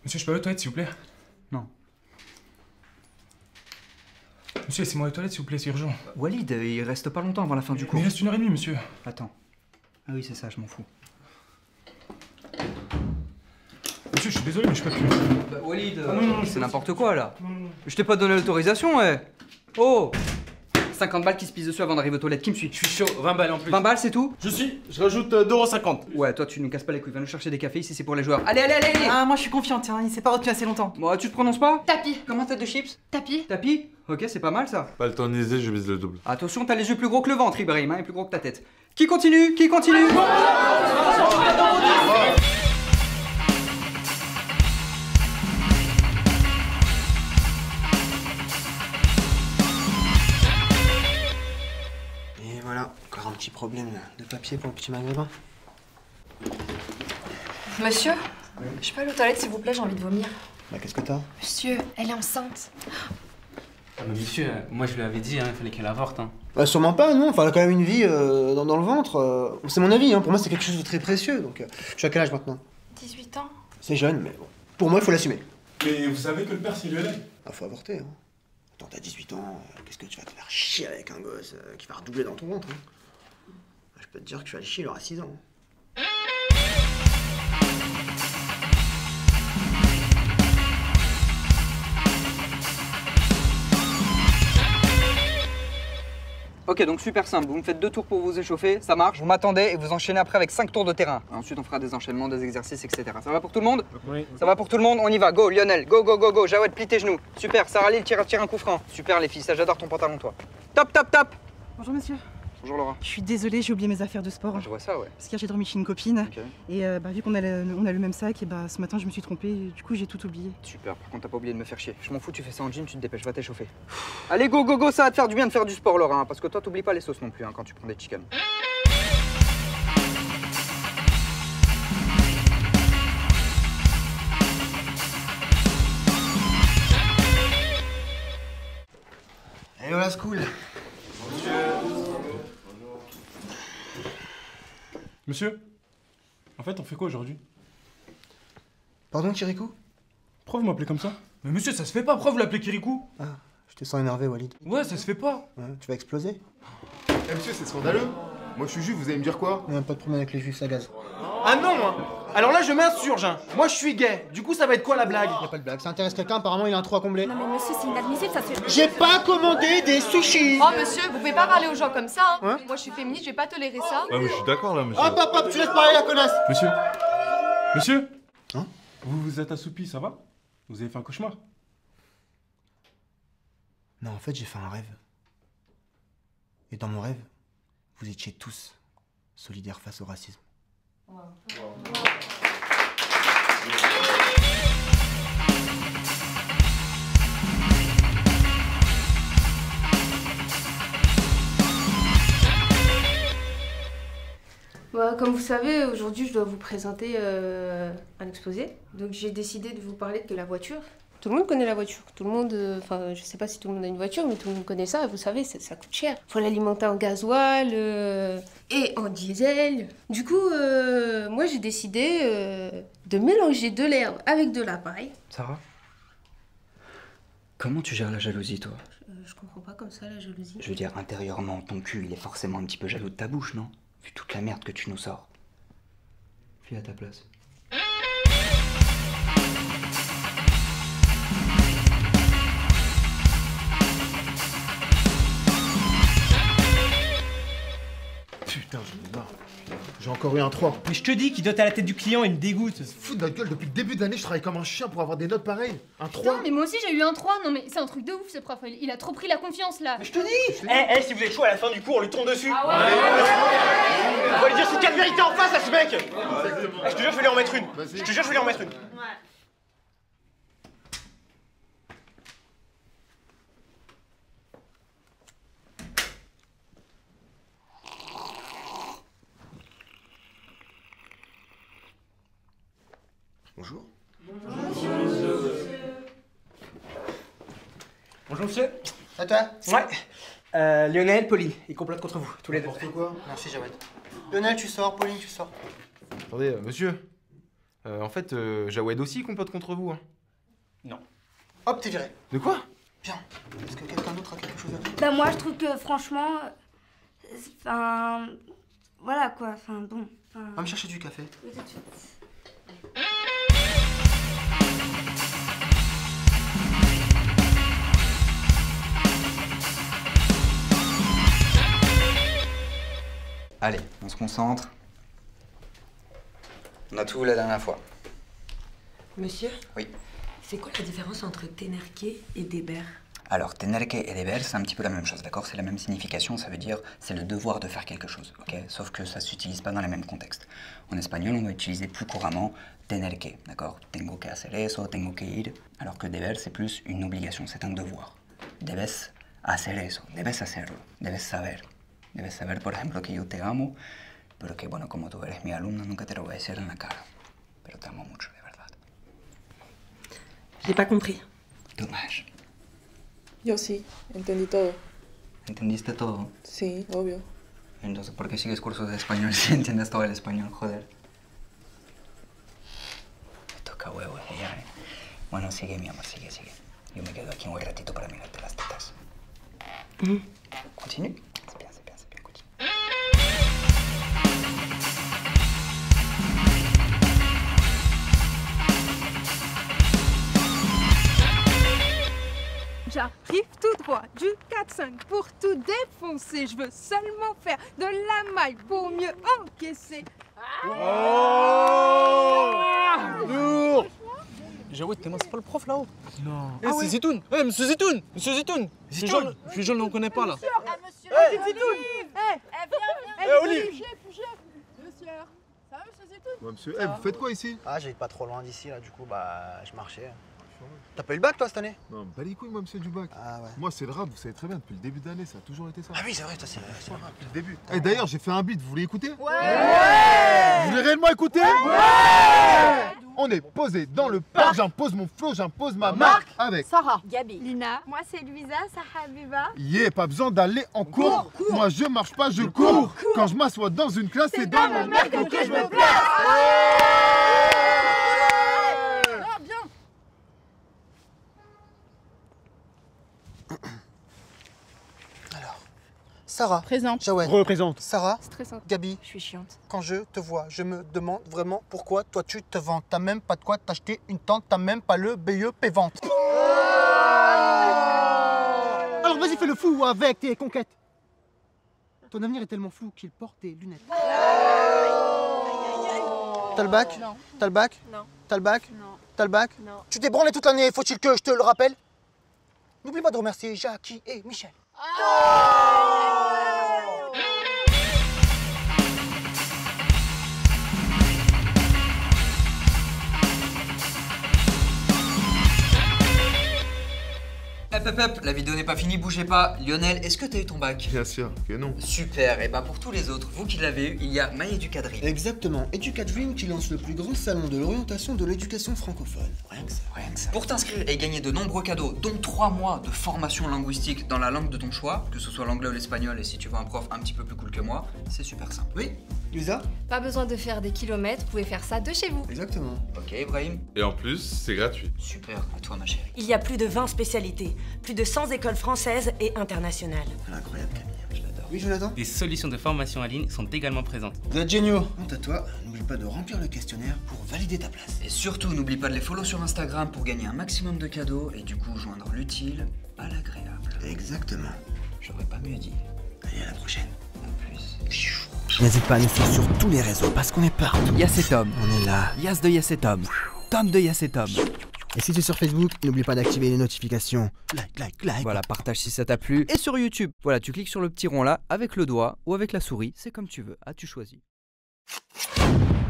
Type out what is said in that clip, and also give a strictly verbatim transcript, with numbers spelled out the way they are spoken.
Monsieur, je peux aller aux toilettes, s'il vous plaît? Non. Monsieur, laissez-moi aux toilettes, s'il vous plaît, c'est urgent. Walid, il reste pas longtemps avant la fin du cours. Mais il reste une heure et demie, monsieur. Attends. Ah oui, c'est ça, je m'en fous. Monsieur, je suis désolé, mais je peux plus. Bah, Walid, ah, non, non, c'est n'importe quoi, là. Non, non. Je t'ai pas donné l'autorisation, ouais. Oh, cinquante balles qui se pissent dessus avant d'arriver aux toilettes. Qui me suit? Je suis chaud, vingt balles en plus. vingt balles, c'est tout? Je suis, je rajoute deux euros cinquante. Ouais, toi, tu nous casses pas les couilles. Va nous chercher des cafés ici, c'est pour les joueurs. Allez, allez, allez, allez. Ah, moi je suis confiante, hein. Il s'est pas retenu assez longtemps. Bon, tu te prononces pas? Tapis. Comment tête de chips? Tapis. Tapis? Ok, c'est pas mal ça. Pas le temps de niaiser, je vise le double. Attention, t'as les yeux plus gros que le ventre, Ibrahim, hein, et plus gros que ta tête. Qui continue? Qui continue? Et voilà, encore un petit problème de papier pour le petit maghrébin. Monsieur, oui. Je peux aller aux toilettes s'il vous plaît, j'ai envie de vomir. Bah qu'est-ce que t'as? Monsieur, elle est enceinte. Ah mais monsieur, moi je lui avais dit, hein, il fallait qu'elle avorte. Hein. Bah sûrement pas, non. Enfin, elle a quand même une vie euh, dans, dans le ventre. Euh, c'est mon avis, hein. Pour moi c'est quelque chose de très précieux. Donc, euh, je suis à quel âge maintenant? dix-huit ans. C'est jeune, mais bon. Pour moi, il faut l'assumer. Mais vous savez que le père, s'il le lève. Ah, faut avorter, hein. Attends, t'as dix-huit ans, euh, qu'est-ce que tu vas te faire chier avec un gosse euh, qui va redoubler dans ton ventre, hein. Je peux te dire que je suis allé chier, il aura six ans. Hein. Ok, donc super simple, vous me faites deux tours pour vous échauffer, ça marche, vous m'attendez et vous enchaînez après avec cinq tours de terrain. Ensuite on fera des enchaînements, des exercices, et cetera. Ça va pour tout le monde? Oui. Ça va pour tout le monde? On y va, go Lionel, go go go go, Jawed, plie tes genoux. Super, Sarah Lille, tire, tire un coup franc. Super les filles, ça j'adore ton pantalon toi. Top, top, top. Bonjour monsieur. Bonjour Laura. Je suis désolée, j'ai oublié mes affaires de sport. Ah, je vois ça, ouais. Parce qu'hier j'ai dormi chez une copine. Okay. Et euh, bah, vu qu'on a, le, on a le même sac, et bah, ce matin je me suis trompée, et du coup j'ai tout oublié. Super, par contre t'as pas oublié de me faire chier. Je m'en fous, tu fais ça en jean, tu te dépêches, va t'échauffer. Allez go go go, ça va te faire du bien de faire du sport Laura, hein, parce que toi t'oublies pas les sauces non plus hein, quand tu prends des chicken. Allez, voilà, school. Monsieur, en fait, on fait quoi aujourd'hui? Pardon, Kirikou? Pourquoi vous m'appelez comme ça? Mais monsieur, ça se fait pas, pourquoi vous l'appelez Kirikou? Ah, je te sens énervé, Walid. Ouais, ça se fait pas. Ouais, tu vas exploser? Eh monsieur, c'est scandaleux. Moi je suis juif, vous allez me dire quoi? Il n'y a pas de problème avec les juifs, ça gaz. Ah non, moi. Alors là, je m'insurge, hein. Moi je suis gay. Du coup, ça va être quoi la blague? Y a pas de blague, ça intéresse quelqu'un, apparemment il a un trou à combler. Non mais monsieur, c'est inadmissible, ça c'est... J'ai pas commandé des sushis! Oh monsieur, vous pouvez pas parler aux gens comme ça, hein. Hein? Moi je suis féministe, je vais pas tolérer ça. Ah mais je suis d'accord là, monsieur. Hop hop hop, tu laisses parler la connasse! Monsieur Monsieur Hein? Vous vous êtes assoupi, ça va? Vous avez fait un cauchemar? Non, en fait, j'ai fait un rêve. Et dans mon rêve, vous étiez tous solidaires face au racisme. Wow. Wow. Bah, comme vous savez, aujourd'hui je dois vous présenter euh, un exposé. Donc j'ai décidé de vous parler de la voiture. Tout le monde connaît la voiture. Tout le monde, enfin euh, je sais pas si tout le monde a une voiture, mais tout le monde connaît ça. Vous savez, ça, ça coûte cher. Faut l'alimenter en gasoil euh, et en diesel. Du coup, euh, moi j'ai décidé euh, de mélanger de l'herbe avec de la paille. Sarah, comment tu gères la jalousie toi? je, je comprends pas comme ça la jalousie. Je veux dire, intérieurement, ton cul il est forcément un petit peu jaloux de ta bouche, non? Vu toute la merde que tu nous sors. Fais à ta place. Putain, j'en ai marre. J'ai encore eu un trois. Mais je te dis qu'il doit être à la tête du client, il me dégoûte. Fous de notre gueule, depuis le début de l'année, je travaille comme un chien pour avoir des notes pareilles. Un trois. Non, mais moi aussi j'ai eu un trois. Non, mais c'est un truc de ouf ce prof. Il a trop pris la confiance là. Mais je te dis. Eh, eh, si vous êtes chaud à la fin du cours, on lui tombe dessus. Ah ouais. On va lui dire c'est quelle vérité en face à ce mec. Eh, je te jure, je vais lui en mettre une. Je te jure, je vais lui en mettre une. Ouais. Bonjour. Bonjour monsieur. Bonjour monsieur. À toi? Ouais. Euh, Lionel, Pauline, ils complotent contre vous, tous les deux. N'importe quoi. Merci Jawed. Lionel, tu sors, Pauline, tu sors. Attendez, euh, monsieur. Euh, en fait, euh, Jawed aussi complote contre vous. Hein. Non. Hop, t'es viré. De quoi? Bien. Est-ce que quelqu'un d'autre a quelque chose à dire? Bah moi je trouve que franchement, enfin, voilà quoi, enfin bon. Va me chercher du café. Oui, tout de suite. Allez, on se concentre. On a tout vu la dernière fois. Monsieur? Oui. C'est quoi la différence entre tenerque et deber? Alors, tenerque et deber, c'est un petit peu la même chose, d'accord? C'est la même signification, ça veut dire c'est le devoir de faire quelque chose, ok? Sauf que ça s'utilise pas dans les mêmes contextes. En espagnol, on va utiliser plus couramment tenerque, d'accord? Tengo que hacer eso, tengo que ir. Alors que deber, c'est plus une obligation, c'est un devoir. Debes hacer eso, debes hacerlo, debes saber. Debes saber, por ejemplo, que yo te amo, pero que, bueno, como tú eres mi alumna, nunca te lo voy a decir en la cara. Pero te amo mucho, de verdad. J'ai pas compris. Dommage. Yo sí, entendí todo. ¿Entendiste todo? Sí, obvio. Entonces, ¿por qué sigues cursos de español si entiendes todo el español? Joder. Me toca huevos ella, ¿eh? Bueno, sigue, mi amor, sigue, sigue. Yo me quedo aquí un buen ratito para mirarte las tetas. Mm. Continue. J'arrive tout droit du quatre cinq pour tout défoncer. Je veux seulement faire de la maille pour mieux encaisser. Lourd. Jawed, t'es c'est pas le prof là-haut? Non. Eh, c'est Zitoun. Eh, monsieur Zitoun. Monsieur Zitoun. Zitoun. Je suis jeune, on connaît pas là. Monsieur, eh, monsieur Zitoun. Eh, viens, viens. Eh, Olive. Monsieur, monsieur. Ça va, monsieur Zitoun? Ouais, monsieur, eh, vous faites quoi ici? Ah, j'habite pas trop loin d'ici, là, du coup, bah, je marchais. T'as pas eu le bac, toi, cette année? Non, pas les couilles, moi, monsieur du bac. Ah ouais. Moi, c'est le rap, vous savez très bien, depuis le début d'année, ça a toujours été ça. Ah oui, c'est vrai, toi, c'est le rap, depuis le début. Et d'ailleurs, j'ai fait un beat, vous voulez écouter? Ouais, ouais. Vous voulez réellement écouter? Ouais. On est posé dans le parc, j'impose mon flow, j'impose ma marque avec Sarah, Gabi, Lina, moi c'est Louisa, Sahabiba. Yeah, pas besoin d'aller en cours. cours. Moi, je marche pas, je cours. cours. Quand je m'assois dans une classe, c'est dans mon merc que je me place. Sarah. Présente. Jawed. Représente. Sarah. Stressante. Gabi. Je suis chiante. Quand je te vois, je me demande vraiment pourquoi toi tu te vends. T'as même pas de quoi t'acheter une tente, t'as même pas le B E P vente. Alors vas-y, fais le fou avec tes conquêtes. Ton avenir est tellement flou qu'il porte tes lunettes. T'as le bac? Non. T'as le bac? Non. T'as le bac? Non. T'as le bac? Non. Tu t'es branlé toute l'année, faut-il que je te le rappelle? N'oublie pas de remercier Jackie et Michel. Hop hop hop, la vidéo n'est pas finie, bougez pas. Lionel, est-ce que t'as eu ton bac? Bien sûr que non. Super, et bah pour tous les autres, vous qui l'avez eu, il y a MyEducadream. Exactement, Educadream qui lance le plus grand salon de l'orientation de l'éducation francophone. Rien que ça. Rien que ça. Pour t'inscrire et gagner de nombreux cadeaux, dont trois mois de formation linguistique dans la langue de ton choix, que ce soit l'anglais ou l'espagnol, et si tu veux un prof un petit peu plus cool que moi, c'est super simple. Oui, Lisa? Pas besoin de faire des kilomètres, vous pouvez faire ça de chez vous. Exactement. Ok, Ibrahim? Et en plus, c'est gratuit. Super, à toi ma chérie. Il y a plus de vingt spécialités, plus de cent écoles françaises et internationales. Incroyable, Camille, je l'adore. Oui, Jonathan? Des solutions de formation en ligne sont également présentes. Vous êtes géniaux. Quant à toi, n'oublie pas de remplir le questionnaire pour valider ta place. Et surtout, n'oublie pas de les follow sur Instagram pour gagner un maximum de cadeaux et du coup joindre l'utile à l'agréable. Exactement. J'aurais pas mieux dit. Allez, à la prochaine. À plus. N'hésite pas à nous suivre sur tous les réseaux parce qu'on est partout. Yacetom. On est là. Yas de Yacetom. Tom de Yacetom. Et si tu es sur Facebook, n'oublie pas d'activer les notifications. Like, like, like. Voilà, partage si ça t'a plu. Et sur YouTube, voilà, tu cliques sur le petit rond là avec le doigt ou avec la souris, c'est comme tu veux. Ah, tu choisis.